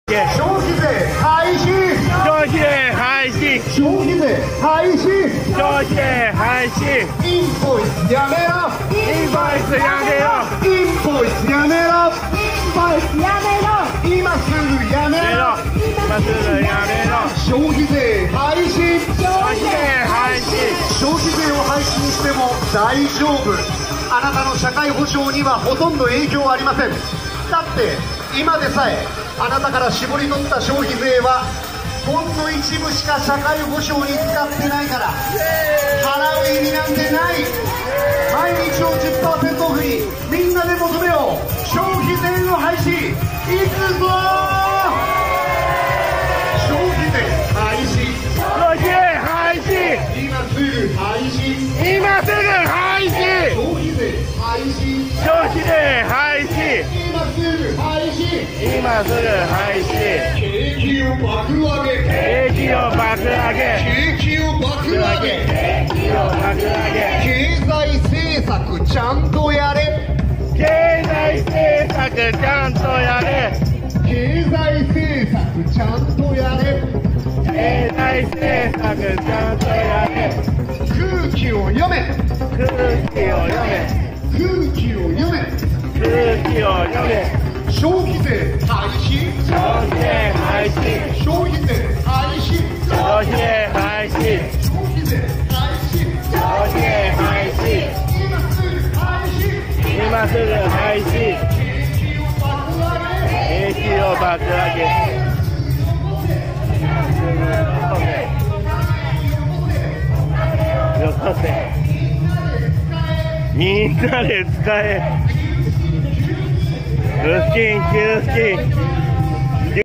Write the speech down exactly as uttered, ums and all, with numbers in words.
消費税廃止、 消費税廃止、 消費税廃止、 消費税廃止、 インボイスやめろ、 インボイスやめろ、 インボイスやめろ、 インボイスやめろ、 今すぐやめろ、 今すぐやめろ、 消費税廃止、 消費税廃止、 消費税を廃止にしても大丈夫。あなたの社会保障にはほとんど影響ありません。だって今でさえあなたから絞り取った消費税はほんの一部しか社会保障に使ってないから払う意味なんてない。毎日を じゅっパーセント オフにみんなで求めよう。消費税の廃止いくぞ。消費税廃止、 消費税廃止、 今すぐ廃止、 今すぐ廃止、 消費税廃止、 消費税廃止、 今すぐ廃止、 今すぐ廃止、 景気を爆上げ、 景気を爆上げ、 景気を爆上げ、 景気を爆上げ、 経済政策ちゃんとやれ、 経済政策ちゃんとやれ、 経済政策ちゃんとやれ、 経済政策ちゃんとやれ、 空気を読め、 空気を読め、 空気を読め、 空気を読め、 消費税廃止、 消費税廃止、 消費税廃止、 消費税廃止、 消費税廃止、 消費税廃止、 今すぐ廃止、 今すぐ廃止、 景気を爆上げ、 景気を爆上げ、よこせ、みんなで使え、給付金給付金